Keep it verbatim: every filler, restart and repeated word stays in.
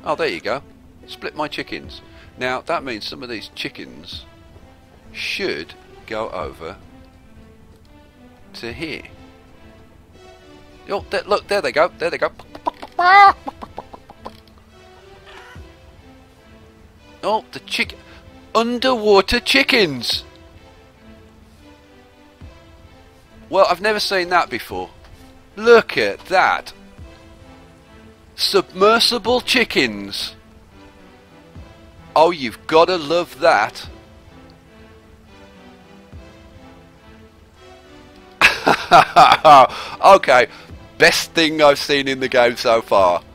Oh, there you go. Split my chickens. Now, that means some of these chickens should go over to here. Oh, there, look, there they go. There they go. Oh, the chick... Underwater chickens! Well, I've never seen that before. Look at that. Submersible chickens. Oh, you've got to love that. Okay, best thing I've seen in the game so far.